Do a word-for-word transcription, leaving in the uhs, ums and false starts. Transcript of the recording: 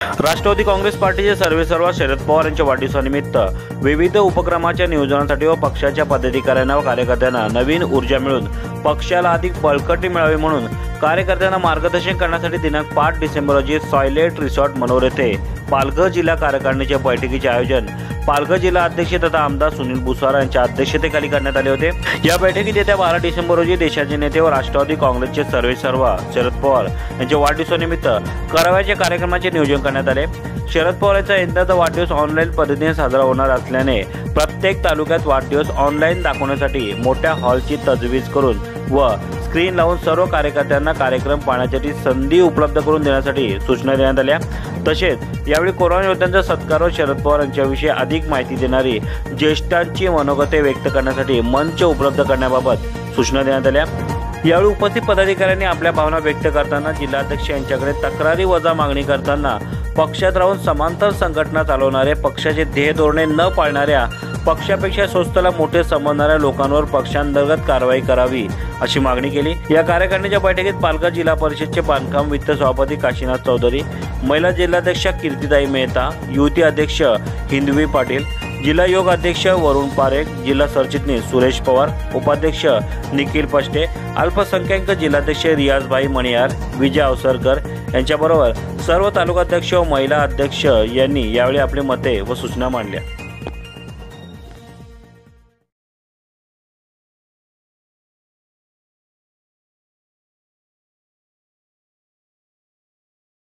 राष्ट्रवादी काँग्रेस पार्टीचे सर्वेसर्वा शरद पवार यांच्या वाढदिवसानिमित्त विविध उपक्रमाच्या नियोजनासाठी व पक्षाच्या पदाधिकाऱ्यांना व कार्यकर्त्यांना नवीन ऊर्जा मिळून पक्षाला अधिक बळकटी मिळावी म्हणून कार्यकर्त्यांना मार्गदर्शन करण्यासाठी दिनांक पाच डिसेंबर रोजी सॉयलेट रिसॉर्ट मनोर येथे पालघर जिल्हा कार्यकारिणीच्या बैठकीचे आयोजन पालघर जिल्हा अध्यक्ष तथा आमदार सुनील भुसारा यांच्या अध्यक्षतेखाली करण्यात आले होते। या बैठकीत येत्या बारा डिसेंबर रोजी देशाचे नेते व राष्ट्रवादी काँग्रेसचे सर्वेसर्वा शरद पवार यांच्या वाढदिवसानिमित्त कराव्याच्या कार्यक्रमाचे नियोजन करण्यात आले। शरद पवार यांचा यंदाचा वाढदिवस ऑनलाईन पद्धतीने साजरा होणार असल्याने प्रत्येक तालुक्यात वाढदिवस ऑनलाईन दाखवण्यासाठी मोठ्या हॉलची तजवीज करून व स्क्रीन लावून सर्व कार्यकर्त्यांना कार्यक्रम पाहण्यासाठी संधी उपलब्ध करून देण्यासाठी सूचना देण्यात आल्या। तसेच यावेळी कोरोना योद्ध्यांचा सत्कार व शरद पवार यांच्याविषयी अधिक माहिती देणारी ज्येष्ठांची मनोगते व्यक्त करण्यासाठी मंच उपलब्ध करण्याबाबत सूचना देण्यात आल्या। यावेळी उपस्थित पदाधिकाऱ्यांनी आपल्या भावना व्यक्त करताना जिल्हाध्यक्ष यांच्याकडे तक्रारी वजा मागणी करताना पक्षात राहून समांतर संघटना चालवणारे पक्षाचे ध्येय धोरणे न पाळणाऱ्या पक्षापेक्षा स्वस्तला मोठे समजणाऱ्या लोकांवर पक्षांतर्गत कारवाई करावी अशी मागणी केली। या कार्यकारिणीच्या बैठकीत पालघर जिल्हा परिषदचे बांधकाम वित्त सभापती काशीनाथ चौधरी, महिला जिल्हाध्यक्षा कीर्तिताई मेहता, युवती अध्यक्ष हिंदवी पाटील, जिल्हा योग अध्यक्ष वरुण पारेख, जिल्हा सरचिटणीस सुरेश पवार, उपाध्यक्ष निखिल पष्टे, अल्पसंख्याक जिल्हाध्यक्ष रियाजभाई मणियार, विजय अवसरकर यांच्याबरोबर सर्व तालुकाध्यक्ष व महिला अध्यक्ष यांनी यावेळी आपली मते व सूचना मांडल्या।